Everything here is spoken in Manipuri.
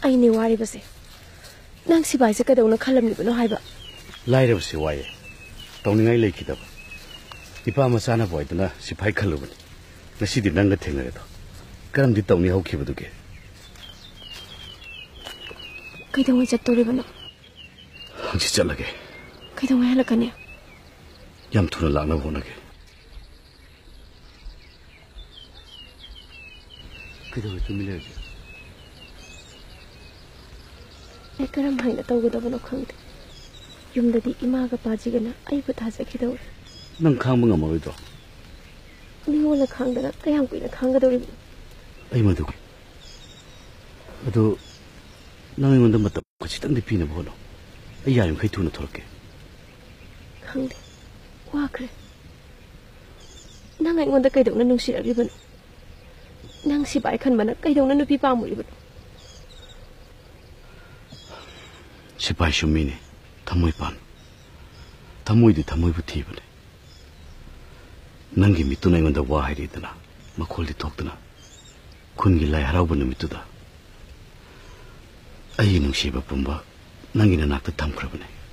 ꯑꯩꯅꯦ ꯋꯥꯔꯤꯕꯁꯦ ꯅꯪ ꯁꯤꯕꯥꯏꯁꯦ ꯀꯩꯗꯧꯅ ꯈꯜꯂꯝꯂꯤꯕꯅꯣ ꯍꯥꯏꯕ ꯂꯥꯏꯔꯕꯁꯤ ꯋꯥꯏꯌꯦ ꯇꯧꯅꯤꯡꯉꯥꯏ ꯂꯩꯈꯤꯗꯕ ꯏꯄꯥ ꯃꯆꯥꯅ ꯕꯣꯏꯗꯅ ꯁꯤꯐꯥꯏ ꯈꯜꯂꯨꯕꯅꯤ ꯉꯁꯤꯗꯤ ꯅꯪꯒ ꯊꯦꯡꯅꯔꯦꯗꯣ ꯀꯔꯝꯗꯤ ꯇꯧꯅꯤ ꯍꯧꯈꯤꯕꯗꯨꯒꯦ ꯀꯩꯗꯧꯉꯩ ꯆꯠꯇꯣꯔꯤꯕꯅꯣ ꯍꯪꯆꯤꯠ ꯆꯠꯂꯒꯦ ꯀꯩꯗꯧꯉꯩ ꯍꯜꯂꯛꯀꯅꯤ ꯌꯥꯝ ꯊꯨꯅ ꯂꯥꯛꯅꯕ ꯍꯣꯠꯅꯒꯦ ꯀꯩꯗꯧꯉꯩ ꯇꯨꯃꯤꯟ ꯂꯩꯔꯒꯦ ꯑꯩ ꯀꯔꯝ ꯍꯥꯏꯅ ꯇꯧꯒꯗꯕꯅꯣ ꯈꯪꯗꯦ ꯌꯨꯝꯗꯗꯤ ꯏꯃꯥꯒ ꯄꯥꯖꯤꯒꯅ ꯑꯩꯕꯨ ꯊꯥꯖꯈꯤꯗꯧꯔꯦ ꯅꯪ ꯈꯥꯡꯕ ꯉꯝꯃꯔꯣꯏꯗ꯭ꯔꯣ ꯃꯤꯉꯣꯟꯗ ꯈꯥꯡꯗꯅ ꯀꯌꯥꯝ ꯀꯨꯏꯅ ꯈꯥꯡꯒꯗꯧꯔꯤꯕꯅꯣ ꯑꯩ ꯃꯗꯨꯒꯤ ꯑꯗꯨ ꯅꯪ ꯑꯩꯉꯣꯟꯗ ꯃꯇꯝ ꯈꯤꯇꯪꯗꯤ ꯄꯤꯅꯕ ꯍꯣꯠꯅꯧ ꯑꯩ ꯌꯥꯔꯤꯃꯈꯩ ꯊꯨꯅ ꯊꯣꯛꯂꯛꯀꯦ ꯈꯪꯗꯦ ꯋꯥꯈ꯭ꯔꯦ ꯅꯪ ꯑꯩꯉꯣꯟꯗ ꯀꯩꯗꯧꯅ ꯅꯨꯡꯁꯤꯔꯛꯂꯤꯕꯅꯣ ꯅꯪ ꯁꯤꯕꯥꯏ ꯈꯟꯕꯅ ꯀꯩꯗꯧꯅ ꯅꯨꯄꯤ ꯄꯥꯝꯃꯨꯔꯤꯕꯅꯣ ꯁꯤꯄꯥꯏꯁꯨ ꯃꯤꯅꯤ ꯊꯃꯣꯏ ꯄꯥꯟ ꯊꯃꯣꯏꯗꯤ ꯊꯃꯣꯏꯕꯨ ꯊꯤꯕꯅꯤ ꯅꯪꯒꯤ ꯃꯤꯠꯇꯨꯅ ꯑꯩꯉꯣꯟꯗ ꯋꯥ ꯍꯥꯏꯔꯤꯗꯅ ꯃꯈꯣꯜꯗꯤ ꯊꯣꯛꯇꯅ ꯈꯨꯟꯒꯤ ꯂꯥꯏ ꯍꯔꯥꯎꯕ ꯅꯨꯃꯤꯠꯇꯨꯗ ꯑꯩꯒꯤ ꯅꯨꯡꯁꯤꯕ ꯄꯨꯝꯕ ꯅꯪꯒꯤ ꯅꯅꯥꯛꯇ ꯊꯝꯈ꯭ꯔꯕꯅꯤ